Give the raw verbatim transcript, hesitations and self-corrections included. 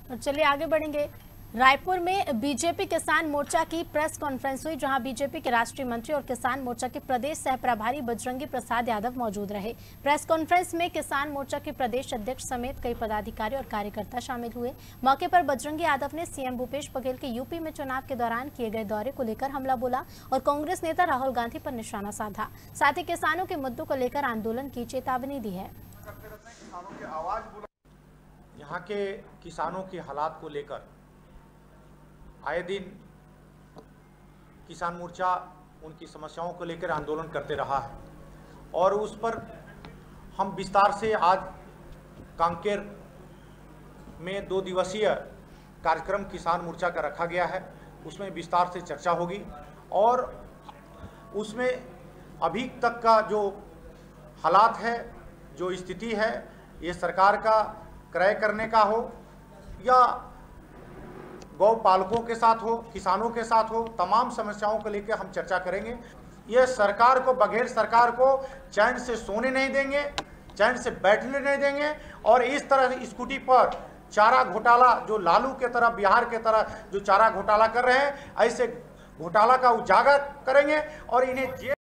और चलिए आगे बढ़ेंगे। रायपुर में बीजेपी किसान मोर्चा की प्रेस कॉन्फ्रेंस हुई, जहां बीजेपी के राष्ट्रीय मंत्री और किसान मोर्चा के प्रदेश सह प्रभारी बजरंगी प्रसाद यादव मौजूद रहे। प्रेस कॉन्फ्रेंस में किसान मोर्चा के प्रदेश अध्यक्ष समेत कई पदाधिकारी और कार्यकर्ता शामिल हुए। मौके पर बजरंगी यादव ने सीएम भूपेश बघेल के यूपी में चुनाव के दौरान किए गए दौरे को लेकर हमला बोला और कांग्रेस नेता राहुल गांधी पर निशाना साधा। साथ ही किसानों के मुद्दों को लेकर आंदोलन की चेतावनी दी है। यहाँ के किसानों के हालात को लेकर आए दिन किसान मोर्चा उनकी समस्याओं को लेकर आंदोलन करते रहा है और उस पर हम विस्तार से आज कांकेर में दो दिवसीय कार्यक्रम किसान मोर्चा का रखा गया है। उसमें विस्तार से चर्चा होगी और उसमें अभी तक का जो हालात है, जो स्थिति है, ये सरकार का क्रय करने का हो या गौ पालकों के साथ हो, किसानों के साथ हो, तमाम समस्याओं को लेकर हम चर्चा करेंगे। ये सरकार को, बघेल सरकार को चैन से सोने नहीं देंगे, चैन से बैठने नहीं देंगे और इस तरह स्कूटी पर चारा घोटाला, जो लालू के तरह, बिहार के तरह जो चारा घोटाला कर रहे हैं, ऐसे घोटाला का उजागर करेंगे और इन्हें जेल